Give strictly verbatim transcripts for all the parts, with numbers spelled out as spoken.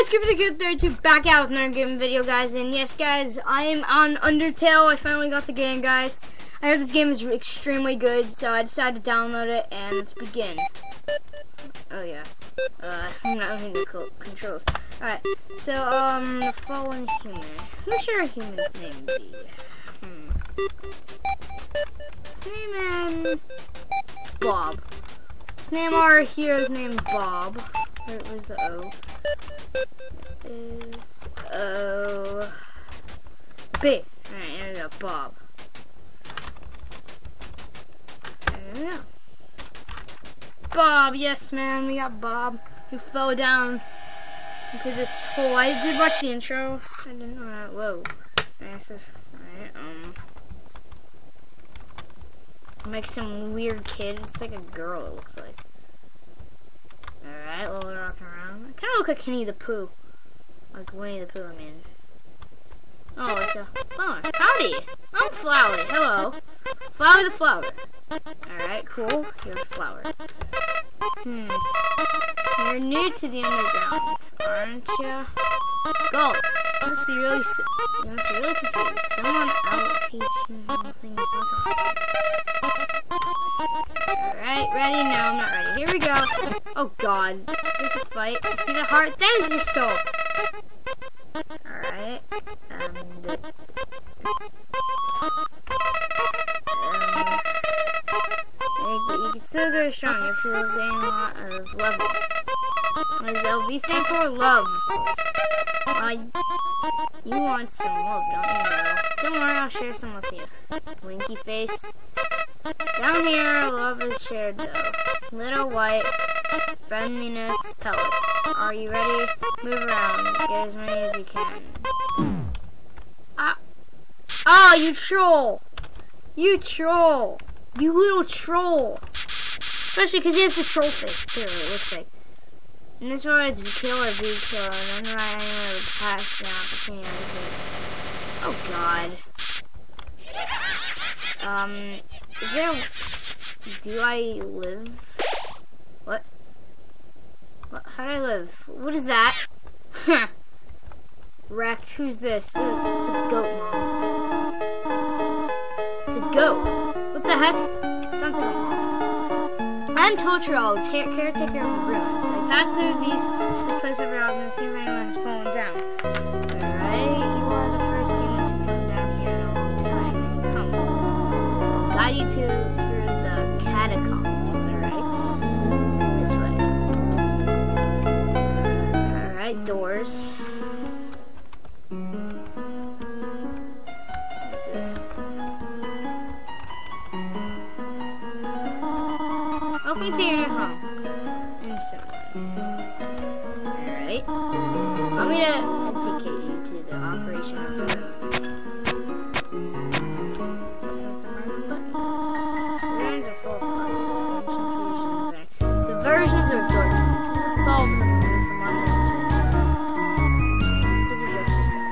guys, Cooper the Good thirty-two back out with another game video, guys. And yes, guys, I am on Undertale. I finally got the game, guys. I heard this game is extremely good, so I decided to download it, and let's begin. Oh, yeah. Uh, I'm not looking at the controls. Alright, so, um, the fallen human. Who should our human's name be? Hmm. Let's name him Bob. Let's name our hero's name Bob. Where, where's the O? Is O B. Alright, there we go, Bob. There we go. Bob, yes, man, we got Bob, who fell down into this hole. I did watch the intro. I didn't know that. Whoa. Alright, um. Like some weird kid. It's like a girl, it looks like. Alright, while we're rocking around. I kind of look like Winnie the Pooh. Like Winnie the Pooh, I mean. Oh, it's a flower. Howdy! I'm Flowey. Hello. Flowey the flower. Alright, cool. You're a flower. Hmm. You're new to the underground, aren't you? Go! You must be really, you must be really confused. Someone out teaching you things wrong. Alright, ready? No, I'm not ready. Here we go. Oh god. There's a fight. You see the heart? That is your soul. Alright. Um, the, um, you can still go strong if you're getting a lot of level. What does L V stand for? Love, of course. Uh, you want some love, don't you know? Don't worry, I'll share some with you. Winky face. Down here, love is shared though. Little white friendliness pellets. Are you ready? Move around. Get as many as you can. Ah! Oh, you troll! You troll! You little troll! Especially because he has the troll face too, it looks like. In this one, it's kill or be killed, and then right anywhere would pass the opportunity like this. Oh god. Um, is there. Do I live? What? What? How do I live? What is that? Huh. Wrecked. Who's this? It's a, it's a goat, mom. It's a goat. What the heck? It sounds like a mom. I'm Totoro, caretaker of the ruins. I pass through these, this place every often and see if anyone has fallen down. Alright, you are the first human to come down here in a long time. Come. I'll guide you to through the catacombs, alright? This way. Alright, doors. What's this? Welcome to your new home. Instantly. Alright. I'm gonna educate you to the operation of the ruins. Pressing some random buttons. The ruins are full of puzzles, ancient fusions, and the versions are gorgeous. Let's solve them and move from one room to another. Those are just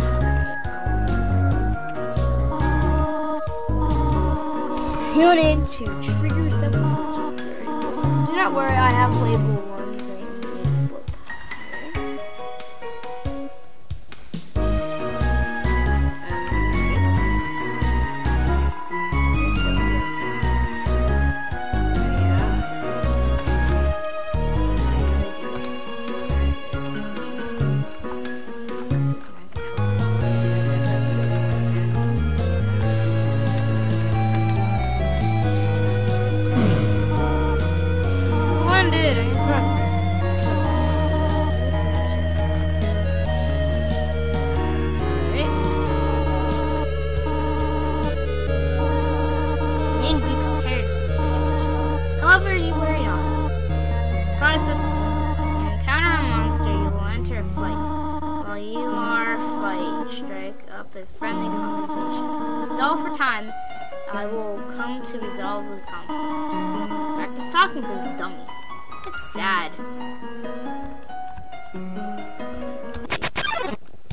yourself. You'll need to trigger several switches. Do not worry, I have label ones that you need to flip. Process is simple. When you encounter a monster, you will enter a fight. While you are fight, strike up a friendly conversation. Stall for time. I will come to resolve the conflict. Practice talking to this dummy. It's sad. Let's see.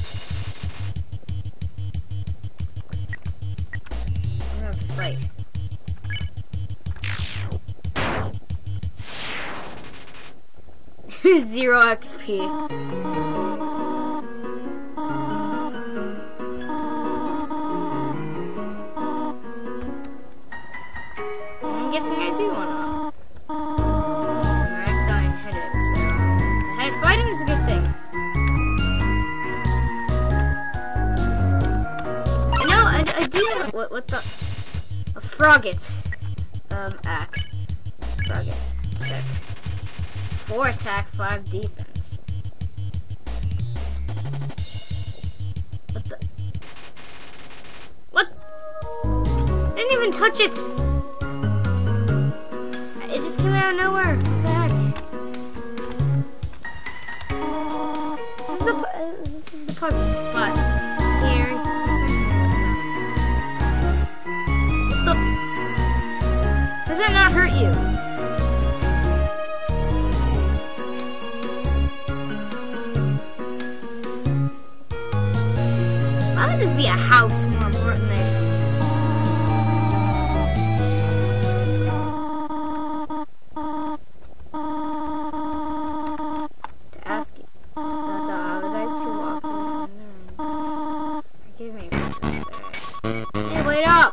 I'm gonna fight. Zero X P. What, what the? A frogget. Um, ack. Frogget. Check. Four attack, five defense. What the? What? I didn't even touch it! It just came out of nowhere. What the heck? This is the, uh, this is the puzzle. But, here. What the? Does that not hurt you? Why would this be a house more important than to ask you? That I would like to walk in the room. Forgive me for this, sir. Hey, wait up!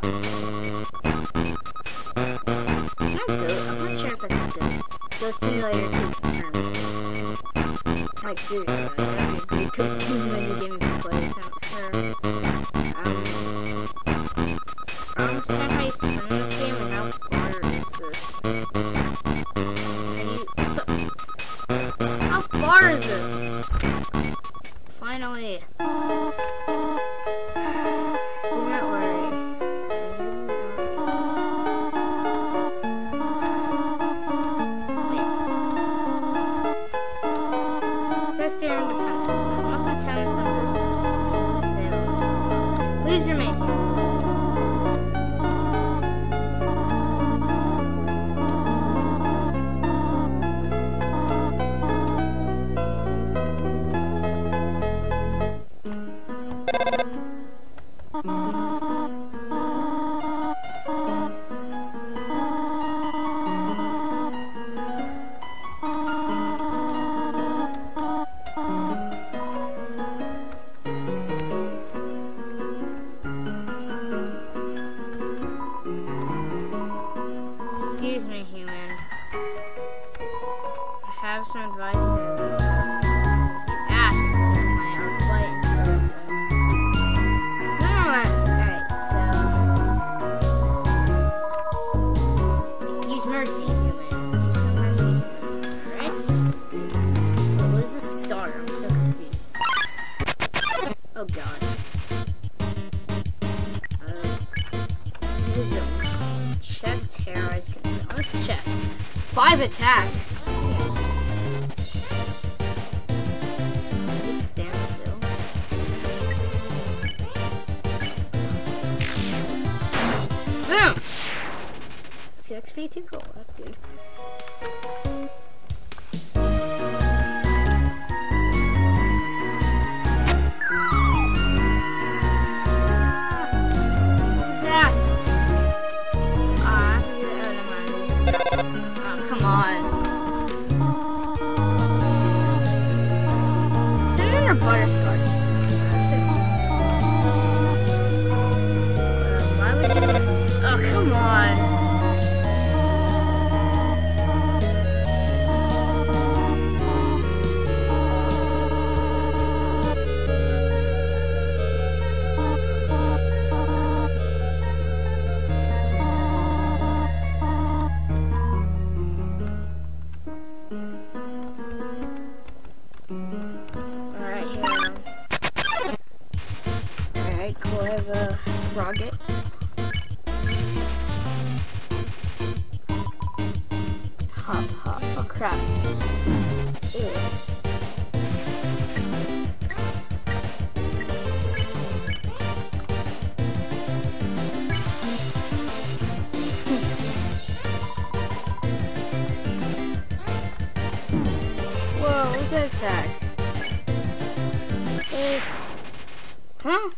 Can I go? I'm not sure if that's a good. Goat Simulator two confirmed. Like, seriously, like, that'd be a great Goat Simulator game to play. It's not sure. Um, I don't understand how you spin this game and how far is this? Can you, what the, how far is this? Finally. Do not worry. Test your independence. I must attend some business. Stay alone. Please remain. Excuse me, human. I have some advice to you. If you ask, sir, my own fight until it wins. No, alright, so use mercy, human. Use some mercy, human. Alright? What is this star? I'm so confused. Oh god. Uh, what is it? Check terrorize concern. Let's check. Five attack. Just stand still. Boom! Two X P, two cool. That's good. Butterscotch. So, uh, why would you? Oh, come on. Cool, I have a frogget. Hop, hop. Oh crap. Ew. Whoa, what's that attack? Hey. Huh?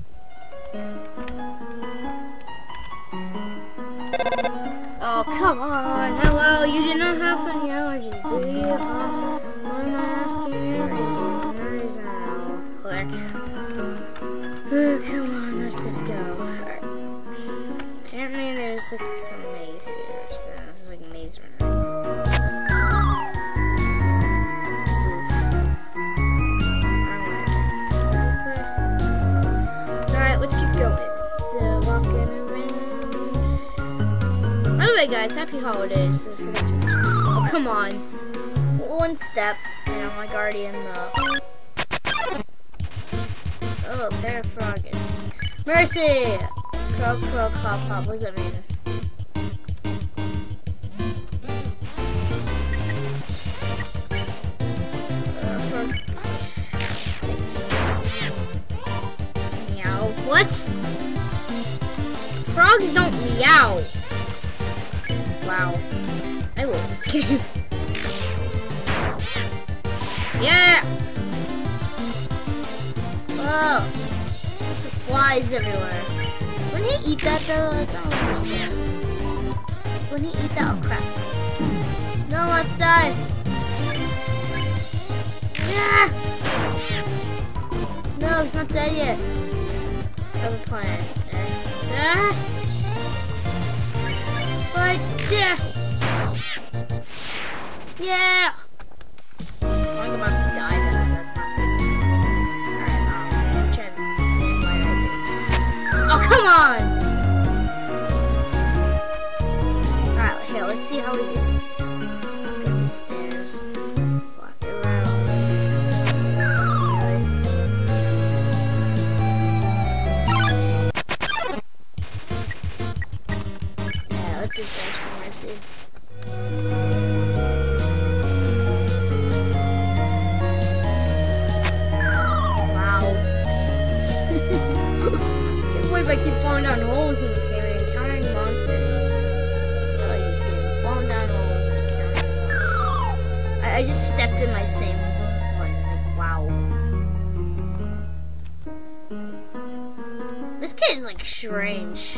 Oh, come on. Hello, you do not have any allergies, do you? Uh, why am I asking you? Reason? No reason at all. Click. Oh, come on, let's just go. Alright. Apparently there's like some maze here, so this is like maze runner. Alright, let's keep going. So, walk in. the way, guys, happy holidays. Oh, come on. One step, and I'm like already in the... Oh, pair of froggets. Mercy! Croak, croak, hop, hop. What does that mean? Meow. What? Frogs don't meow. Wow. I love this game. Yeah! Oh. Lots of flies everywhere. When he eat that though, I don't understand. When he eat that, oh crap. No, let's die. Yeah! No, it's not dead yet. Other planet. Ah! Fight! Yeah! Yeah! I'm about to die though, so that's not good. Alright, um, I'm gonna try the same way I did. Oh, come on! Alright, here, let's see how we do this. Let's go these stairs. Walk around. Yeah, let's do search for mercy. I keep falling down holes in this game and encountering monsters. I like this game. Falling down holes and encountering monsters. I, I just stepped in my same one. Like, wow. This kid is like strange.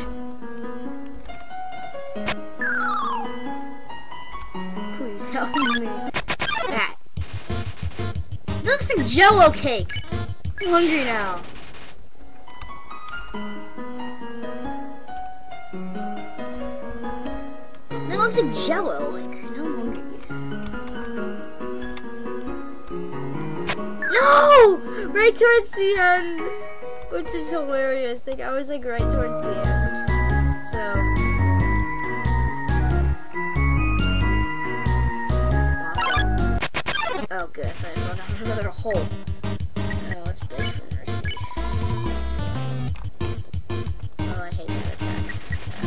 Please help me. That. It looks like Jell-O cake. I'm hungry now. It looks like Jell-O, like, no, I'm hungry. No! Right towards the end, which is hilarious. Like, I was like right towards the end. So. Oh, good. I thought I fell down another hole. Oh, it's big for mercy. Oh, I hate that attack.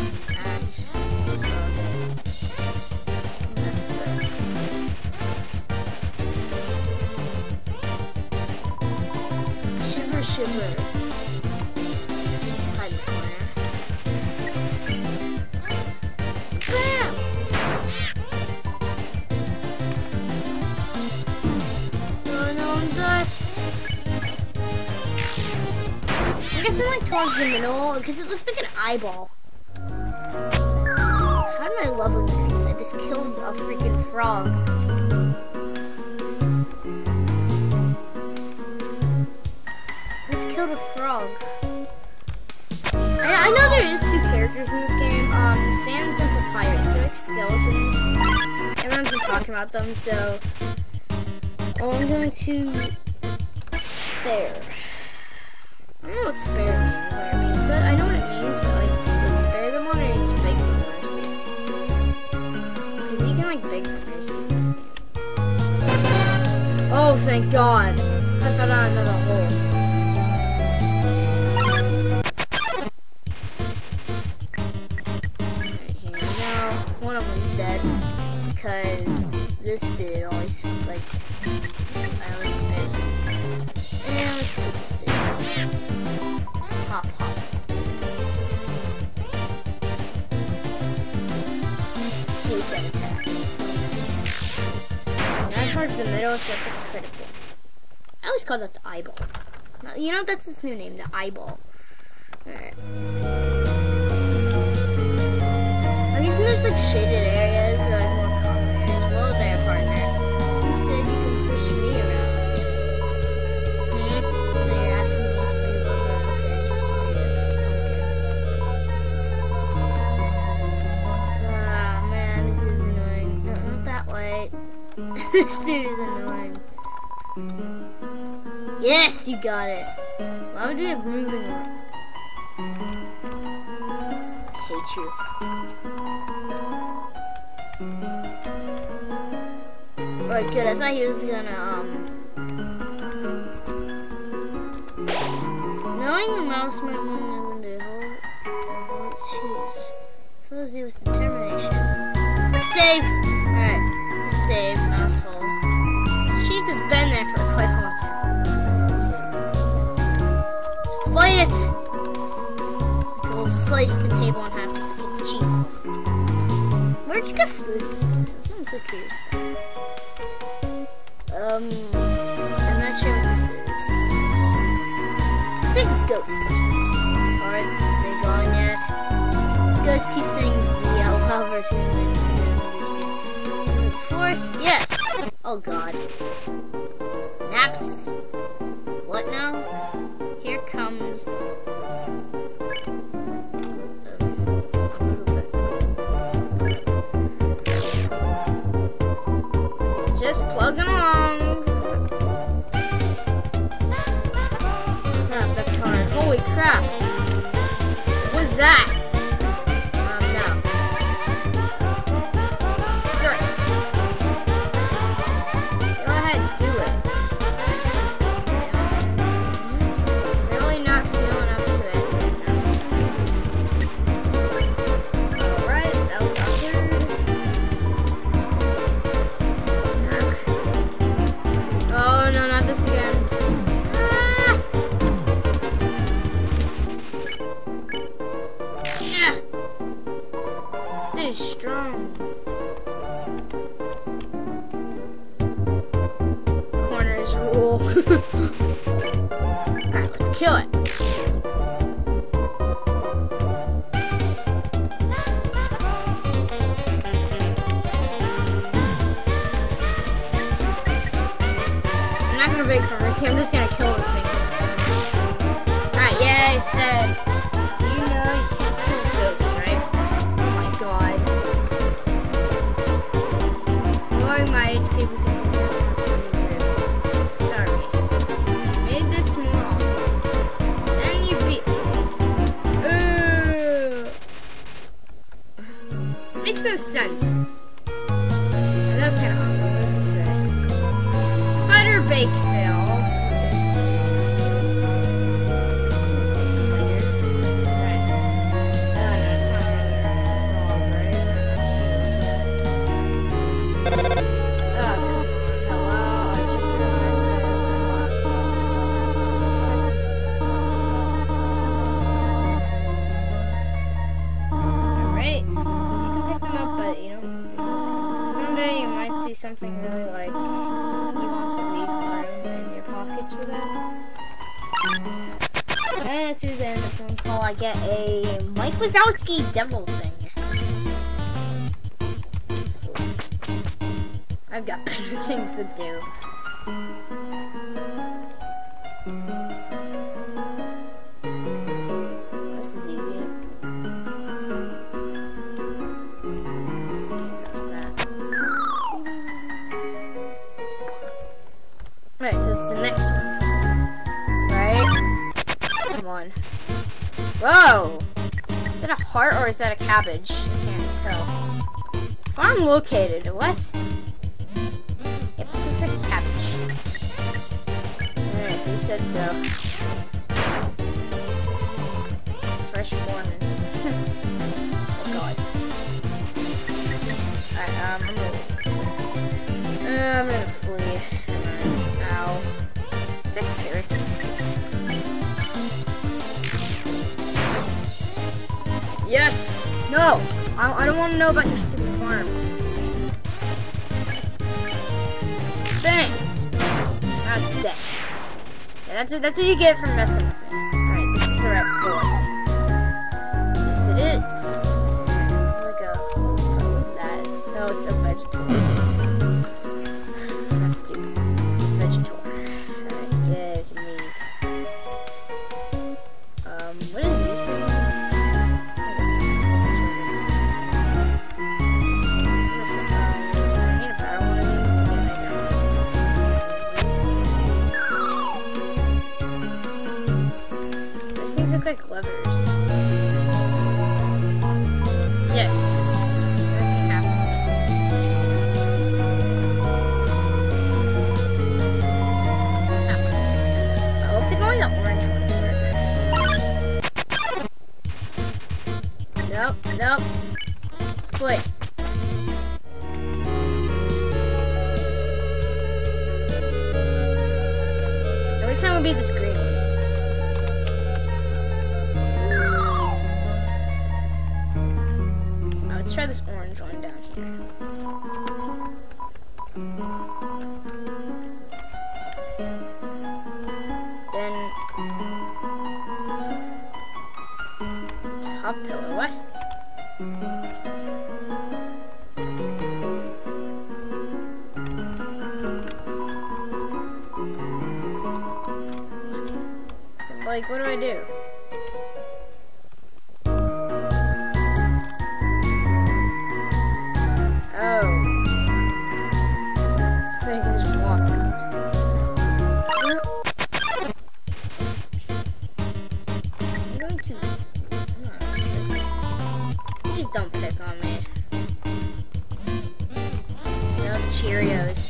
Shiver, shiver. Hide in the corner. Bam! No, no, I'm done. I guess I'm like towards the middle because it looks like an eyeball. How did my level increase? I just killed a freaking frog. Killed a frog. I, I know there is two characters in this game, um, Sans and Papyrus. They're like skeletons. Everyone's been talking about them, so I'm going to spare. I don't know what spare means. I mean, I know what it means, but like, like spare them one or just beg for mercy. Because you can like beg for mercy in this game. Oh, thank God! I fell down another hole. One of them's dead because this dude always like I always spin. And let's see this dude. Hop hop. Hate that attack. It's so nice. Now towards the middle, so it's like a critical. I always call that the eyeball. You know that's its new name, the eyeball. Alright. I guess there's like shaded areas or like more common areas. Well, there, partner. You said you can push me around. Hmm? So you're asking me to reload. Okay, just for you. Okay. Ah, man, this dude is annoying. No, not that way. This dude is annoying. Yes, you got it. Why would we have moving on? I hate you. Alright, good. I thought he was gonna, um... Knowing the mouse might want to hold its cheese fills you with determination. Save! Alright, save, asshole. This cheese has been there for quite a long time. Let's fight it! We'll slice the table in half just to get the cheese off. Where'd you get food in this place? That's what I'm so curious about. Um, I'm not sure what this is. It's like a ghost. Are they gone yet? This ghost keeps saying Z out loud between the force. Yes! Oh god. Naps. What now? Here comes... Just plugging along. Oh, that's hard. Holy crap. What was that? Um, no. Dirt. Go ahead, do it. Really not feeling up to it. Alright, that was awkward. Oh no, not this again. Ah! Yeah. This is strong. Corners rule. Alright, let's kill it. I'm not gonna break from mercy, I'm just gonna kill this thing. Alright, yeah, it's dead. Do you know you can't kill ghosts, right? Oh my god. Lowering my H P because I can't absolutely rip. Sorry. You made this more awful. And you beat me. Makes no sense. That was kinda awful. What does this say? Spider bake sale. Spider. Right. Oh, no, it's not right. Oh, come on. Hello. I just realized Alright. You can pick them up, but you know, someday you might see something really like you want to leave room in your pockets for that. And as soon as I end the phone call, I get a Mike Wazowski devil thing. I've got better things to do. This is easy. Can't cross that. Alright, so it's the next one. Right? Come on. Whoa! Is that a heart or is that a cabbage? I can't tell. Farm located. What? Yep, this looks like a cabbage. Alright, who said so? Fresh morning. Oh god. Alright, um, I'm gonna uh, I'm gonna flee. Ow. Is that carrots? Yes! No! I, I don't want to know about your stupid farm. Dang! That's dead. Yeah, that's it. That's what you get for messing with me. Alright, this is the right door. Yes, it is. This is like a... What was that? No, it's a vegetable. That's stupid. Vegetor. Alright, yeah, you can leave. Um, what are these things? Like levers. Yes. Everything happened. Nope. Wait. Next time will be this green one. Oh, let's try this orange one down here. Then top pillar. What? Like, what do I do? Oh. I think I can just walk out. I'm going to... Please don't pick on me. No Cheerios.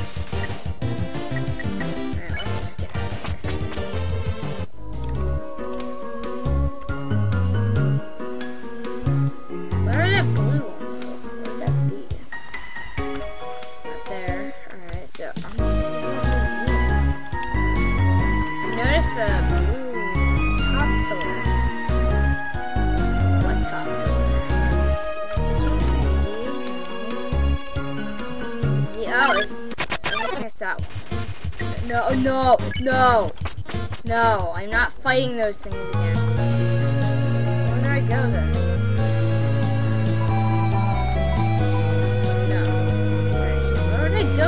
The blue top pillar. What top pillar? This one? Z? Z? Oh, it's, I'm just gonna stop. No, no, no, no! I'm not fighting those things again. Where do I go then? No. Where, where would I go?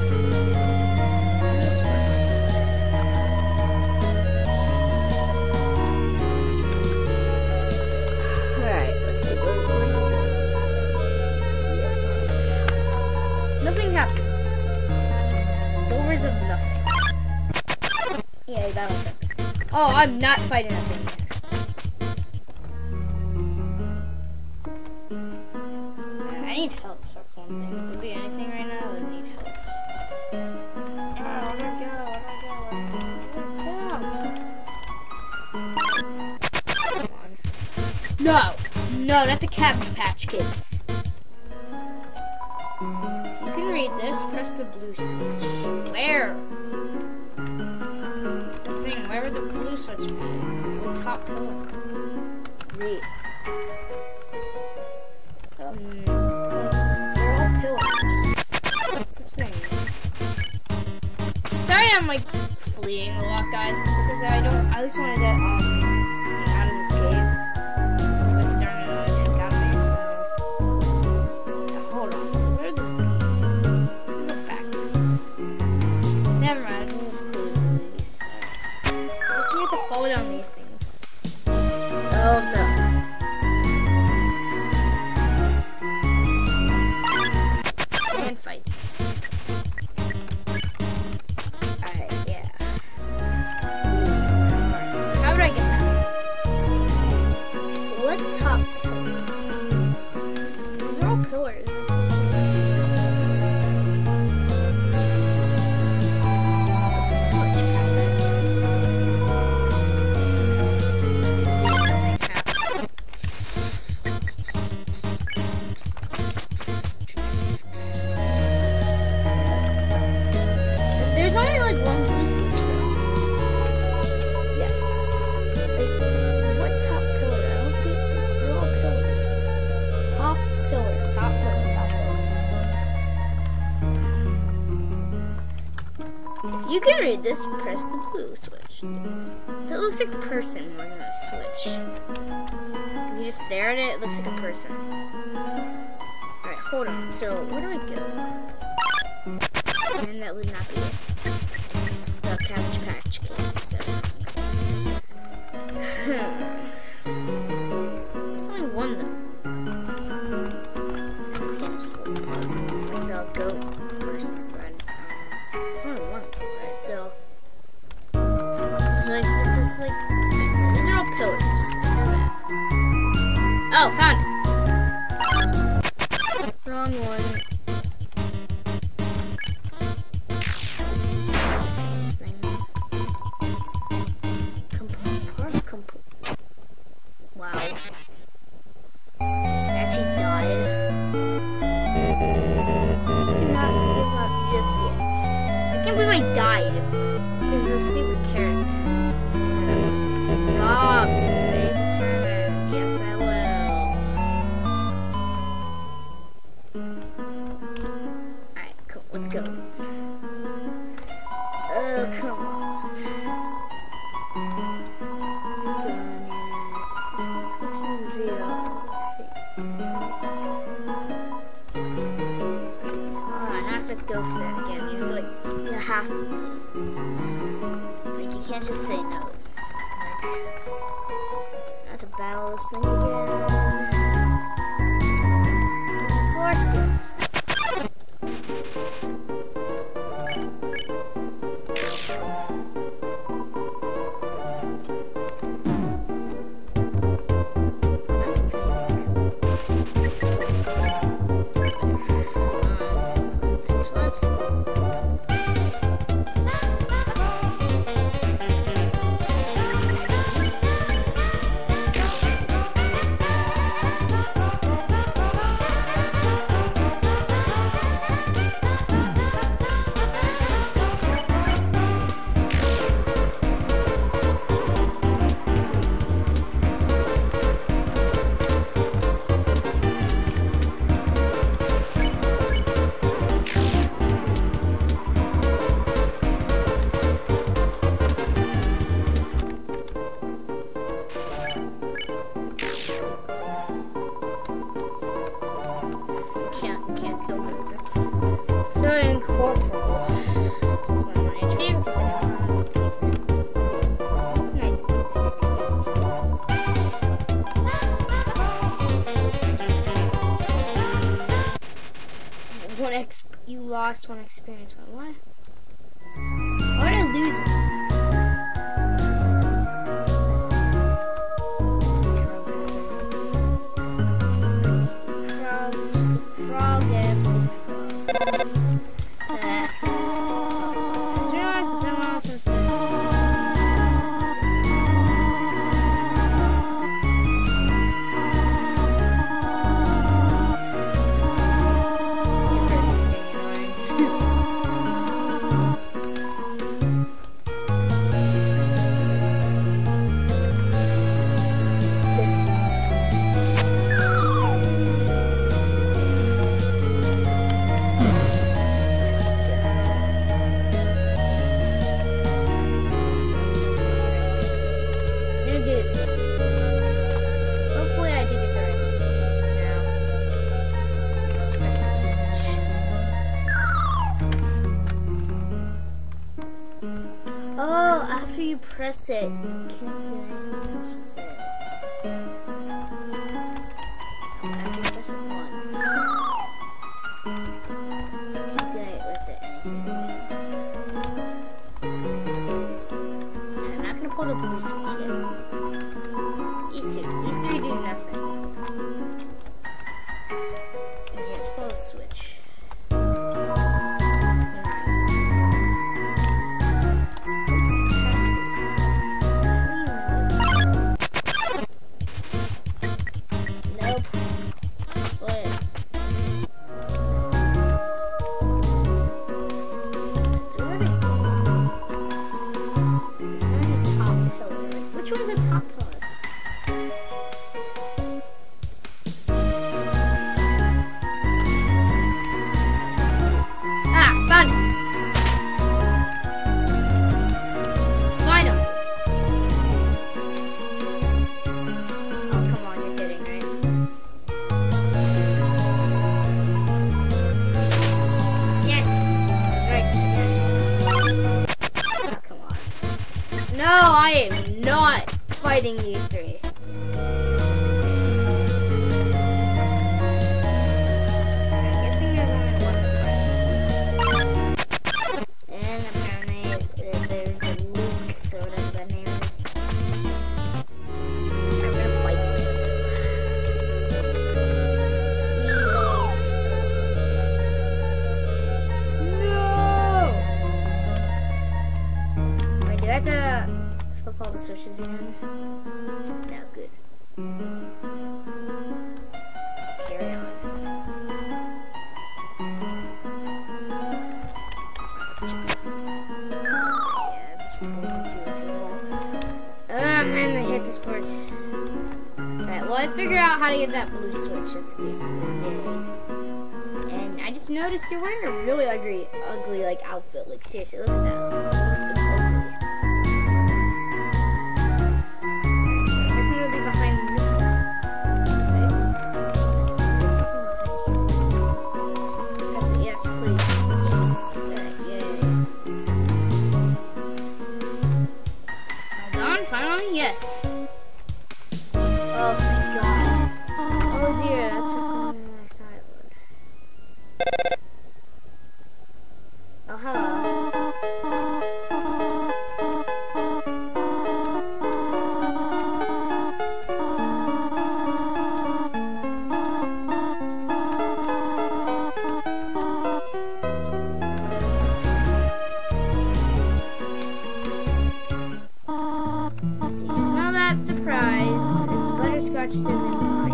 Nothing happened. Doors of nothing. Yeah, that was it. Oh, I'm not fighting that thing there. I need health, that's one thing. If it would be anything right now, I would need health. Oh, where'd I go? Where'd I go? Where'd I go? Come on. No! No, not the Cabbage Patch Kids. You can read this, press the blue switch. Where? It's the thing, where would the blue switch be? The top pillar. Z. Um, they're all pillars. What's the thing? Sorry I'm like fleeing a lot, guys, because I don't, I just want to get, um, out of this cave. It's like starting to pick out me, so. Yeah, hold on. So where does it be? Look backwards. Never mind, I think there's clues in these. I just need to follow down these things. Oh no. And fights. Alright, yeah. Alright, so how would I get past this? What top pillar? These are all pillars. What's a switch past it? Nothing happened. There's only like one blue switch though. Yes. Like, what top pillar? I don't see it. They're all pillars. Top pillar, top pillar, top pillar. If you can read this, press the blue switch. That looks like a person more than a switch. If you just stare at it, it looks like a person. Alright, hold on. So, where do I go? And that would not be it. It's the Cabbage Patch Kids, so. There's only one though. This game is full of puzzles. Like the goat person side. Um, there's only one, right? So. So, like, this is like. Right, so these are all pillars. I know that. Oh, found it! Wrong one. Wow. can't believe I died. Because of the stupid carrot. Bob, stay determined. Yes, I will. Alright, cool. Let's go. Oh, come on. Zero. To go for that again. You have to, like, you have to. Like, you can't just say no. Like, not to battle this thing again. Of course, yes. You lost one experience. What? Why did I lose one? Stupid frog, stupid frog, and stupid frog. That's because it's stupid frog. It's been a while since it's been a while press it. You can't do anything else with it. I have to press it once. You can't do it with it anything. And I'm not gonna pull the blue switch yet. These two. These three do nothing. And here, let's pull the switch. No, I am not fighting these three. I'm guessing there's only one price. And apparently there's a Luke sort of the name is. I'm gonna fight this thing. No! Wait, do I have to flip all the switches again? No, good. Let's carry on. Let's check it out. I figured out how to get that blue switch. That's good. Yay. And I just noticed you're wearing a really ugly, ugly like outfit. Like seriously, look at that. It's ugly. I'm just gonna be behind this one. Okay. That's a yes, please. Yes, sir. Yay. Hold on. Finally, yes. Oh, thank God. Oh dear, that took me to the next island. Oh, hello. Do you smell that surprise? It's butterscotch cinnamon pie.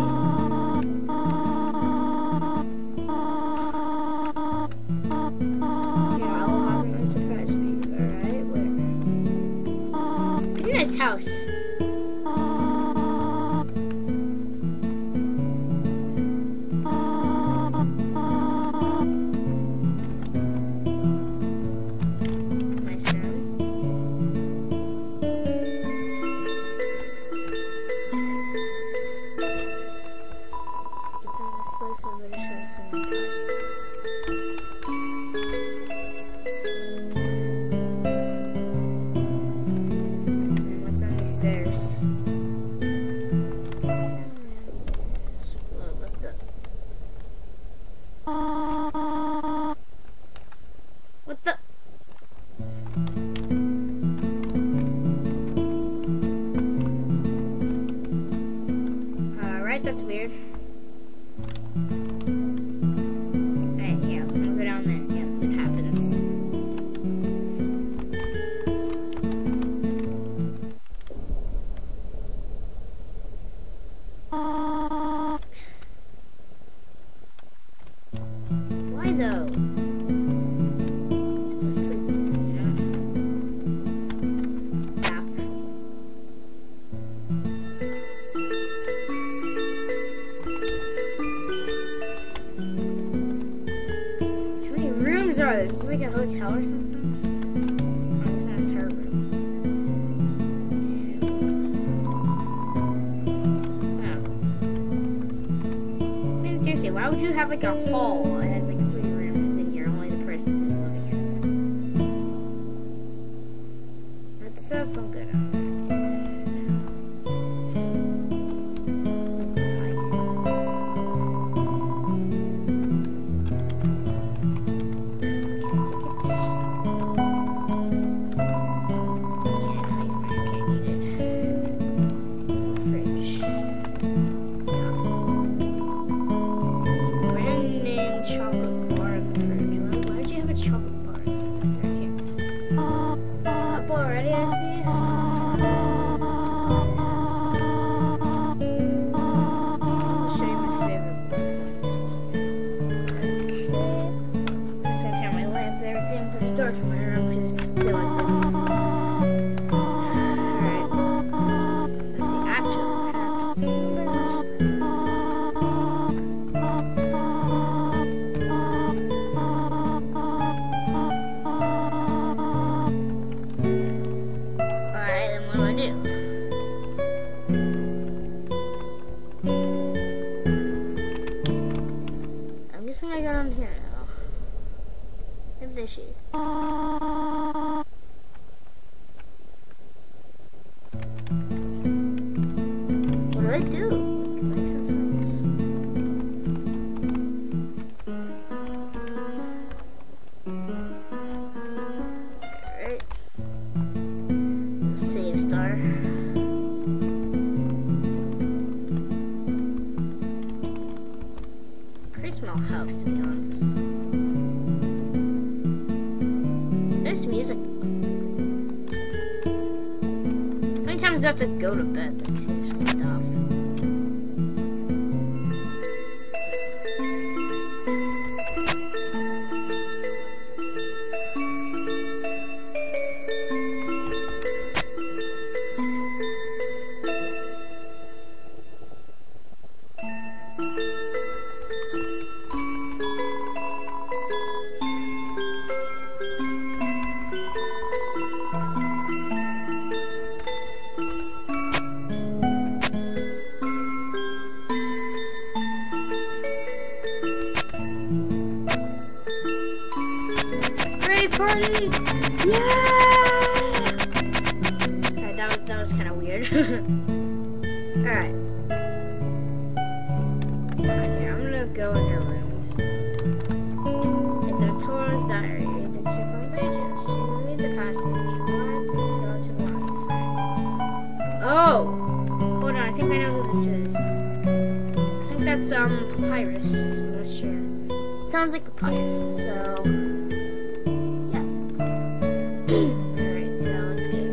Yeah, I will have a nice surprise for you, alright? Where? Pretty nice house. Nice room. Slice of butterscotch cinnamon pie. And what's on these stairs? Whoa, what the? What the? Alright, that's weird. Alright, yeah, I'm gonna go down there again, see what happens. Why though? Go sleep, you know? Nap. How many rooms are there? Is this like a hotel or something? I guess that's her room. Yeah, what's this? Oh. I mean, seriously, why would you have like a hall that has like three rooms and you're only the person who's living in it? That stuff don't go down there. I got on here now. Maybe there she is. What do I do? It makes no sense. Alright. Save star. Small house, to be honest. There's music. How many times do I have to go to bed? Like, seriously, stuff. buddy. Yeah. Alright, that was that was kind of weird. Alright. Alright, here I'm gonna go in her room. Is it a Taurus diary? Did she from pages? She read the passage. Why? Please go to one friend. Oh, hold on. I think I know who this is. I think that's um Papyrus. I'm not sure. Sounds like Papyrus. So yeah. Alright, so let's go.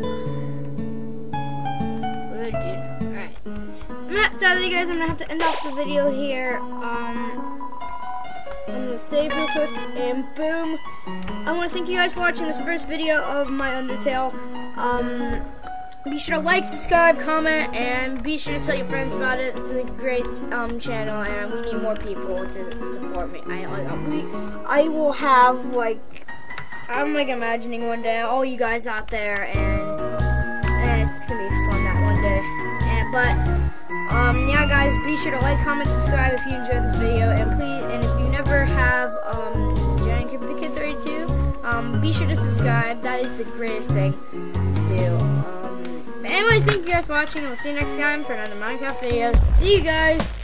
What do I do? Alright. I'm not sorry, guys. I'm gonna have to end off the video here. Um. I'm gonna save real quick, and boom. I want to thank you guys for watching this first video of my Undertale. Um, be sure to like, subscribe, comment, and be sure to tell your friends about it. It's a great um, channel, and we need more people to support me. I, I, we, I will have, like, I'm like imagining one day all you guys out there, and, and it's gonna be fun that one day. And, but. Um, yeah, guys, be sure to like, comment, subscribe if you enjoyed this video, and please, and if you never have, um, Giant Creeper the Kid thirty-two, um, be sure to subscribe. That is the greatest thing to do. Um, but anyways, thank you guys for watching, and we'll see you next time for another Minecraft video. See you guys!